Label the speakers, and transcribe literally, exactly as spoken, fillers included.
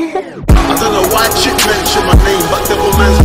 Speaker 1: I don't know why chick mentioned my name, but devil man's